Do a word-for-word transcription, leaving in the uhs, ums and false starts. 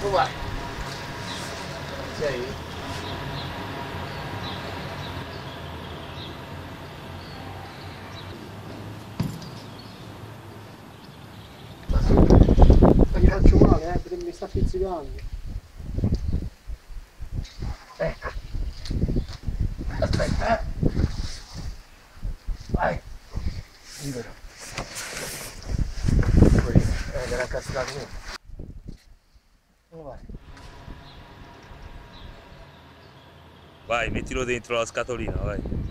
Dove vai? Sei? Ma sì, ma gli faccio male, eh, perché mi sta pizzicando. Ecco. Aspetta, eh. Vai. Libero. Poi, eh, era cascato. Dove vai? Vai, mettilo dentro la scatolina, vai.